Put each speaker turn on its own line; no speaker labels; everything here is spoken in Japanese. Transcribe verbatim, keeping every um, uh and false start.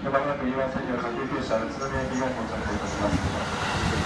まもなく イーワン 線による特急列車宇都宮駅が到着いたします。